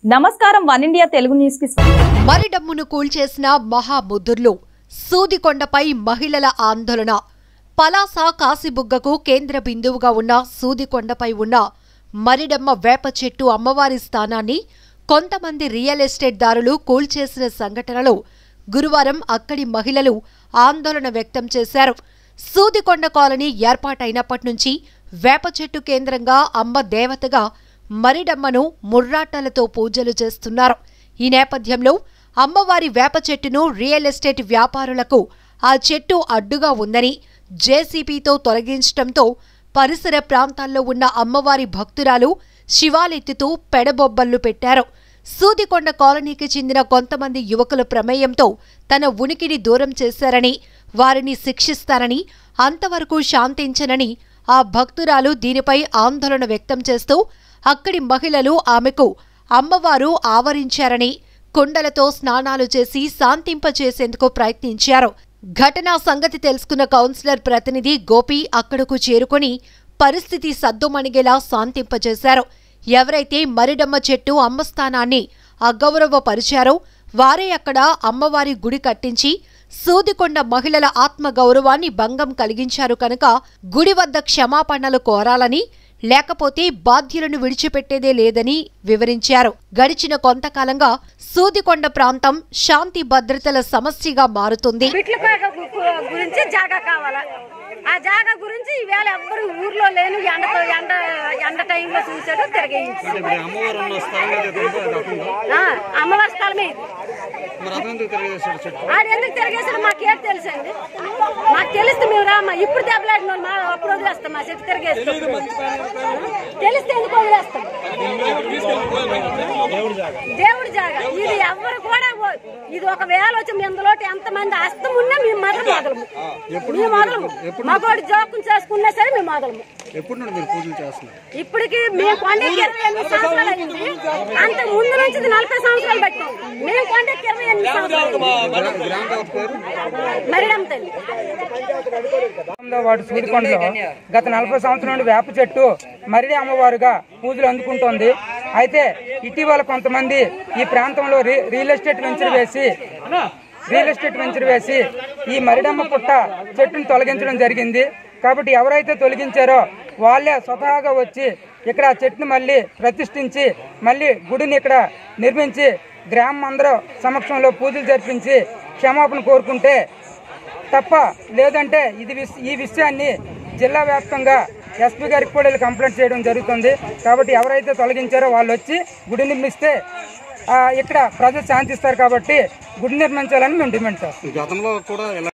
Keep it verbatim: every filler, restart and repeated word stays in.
నమస్కారం one India Telugu news కి మరిడమ్మును కూల్చేసిన మహాముద్దుర్లు సూదికొండపై మహిళల ఆందోళన పలాస కాశీబుగ్గకు కేంద్ర బిందువుగా ఉన్న సూదికొండపై ఉన్న మరిడమ్మ వేప చెట్టు అమ్మవారి స్థానాన్ని కొంతమంది రియల్ ఎస్టేట్ దారులు కూల్చేసిన సంఘటనలో గురువారం అక్కడి మహిళలు ఆందోళన వ్యక్తం చేశారు. సూదికొండ కాలనీ ఏర్పాటైనప్పటి నుంచి వేప చెట్టు కేంద్రంగా అమ్మ దేవతగా మరిడమ్మను ముర్రాటలతో పూజలు చేస్తున్నారు. ఈ నేపథ్యంలో అమ్మవారి వేప చెట్టును రియల్ ఎస్టేట్ వ్యాపారులకు ఆ చెట్టు అడ్డుగా ఉందని జేసీబీతో తొలగించడంతో పరిసర ప్రాంతాల్లో ఉన్న అమ్మవారి భక్తురాలు శివాలెత్తుతూ పెడబొబ్బళ్లు పెట్టారు. సూదికొండ కాలనీకి చెందిన కొంతమంది యువకుల ప్రమేయంతో తన ఉనికిని దూరం చేశారని, వారిని శిక్షిస్తారని, అంతవరకు శాంతించనని ఆ భక్తురాలు దీనిపై ఆందోళన వ్యక్తం చేస్తూ అక్కడి మహిళలు ఆమెకు అమ్మవారు ఆవరించారని, కుండలతో స్నానాలు చేసి శాంతింపచేసేందుకు ప్రయత్నించారు. ఘటనా సంగతి తెలుసుకున్న కౌన్సిలర్ ప్రతినిధి గోపి అక్కడకు చేరుకుని పరిస్థితి సద్దుమణిగేలా శాంతింపచేశారు. ఎవరైతే మరిడమ్మ చెట్టు అమ్మస్థానాన్ని అగౌరవపరిచారో వారే అక్కడ అమ్మవారి గుడి కట్టించి సూదికొండ మహిళల ఆత్మగౌరవాన్ని భంగం కలిగించారు కనుక గుడి వద్ద క్షమాపణలు కోరాలని, లేకపోతే బాధ్యులను విడిచిపెట్టేదే లేదని వివరించారు. గడిచిన కొంతకాలంగా సూదికొండ ప్రాంతం శాంతి భద్రతల సమస్యగా మారుతుంది. గురించి జాగా కావాలా, ఆ జాగా గురించి ఈవేళ ఎవ్వరు ఊర్లో లేని ఎండతో ఎండ ఎండ టైంలో చూసాడు తిరగేయించి అమ్మవారి స్థలమే ఆడు ఎందుకు తిరగేసాడు మాకేం తెలుసండి. మాకు తెలిస్తే మేము రామ్మా, ఇప్పుడు దెబ్బలాడిన మా అప్పుడు వదిలేస్తాం, మా చెట్టు తిరగేస్తాం. తెలిస్తే ఎందుకు వదిలేస్తాం? దేవుడి జాగా ఇది ఎవరు కూడా ఇది ఒక వేళ వచ్చి ఇందులో ఎంతమంది అస్తం ఉన్నా మేము మొదలు మొదలము మేము మొదలము మగోడు జోకం చేసుకున్నా సరే మేము మొదలము. ఇప్పటికి మేము కొండకి ఇరవై ఎనిమిది సంవత్సరాలు అయింది. అంత ముందు నుంచి నలభై సంవత్సరాలు పెట్టాం మేము కొండకి ఇరవై ఎనిమిది సంవత్సరాలు. మరిడమ్మ తల్లి వాడు సూదికొండలో గత నలభై సంవత్సరాల నుండి వేప చెట్టు మరిడి అమ్మవారుగా పూజలు అందుకుంటోంది. అయితే ఇటీవల కొంతమంది ఈ ప్రాంతంలో రియల్ ఎస్టేట్ వెంచర్ వేసి రియల్ ఎస్టేట్ వెంచర్ వేసి ఈ మరిడమ్మ పుట్ట చెట్టును తొలగించడం జరిగింది. కాబట్టి ఎవరైతే తొలగించారో వాళ్ళే స్వతహాగా వచ్చి ఇక్కడ ఆ చెట్టును మళ్ళీ ప్రతిష్ఠించి మళ్ళీ గుడిని ఇక్కడ నిర్మించి గ్రామం అందరూ సమక్షంలో పూజలు జరిపించి క్షమాపణ కోరుకుంటే తప్ప, లేదంటే ఇది ఈ విషయాన్ని జిల్లా వ్యాప్తంగా ఎస్పీ గారికి కూడా కంప్లైంట్ చేయడం జరుగుతుంది. కాబట్టి ఎవరైతే తొలగించారో వాళ్ళు వచ్చి గుడి నిర్మిస్తే ఇక్కడ ప్రజలు శాంతిస్తారు. కాబట్టి గుడి నిర్మించాలని మేము డిమాండ్ చేస్తాం.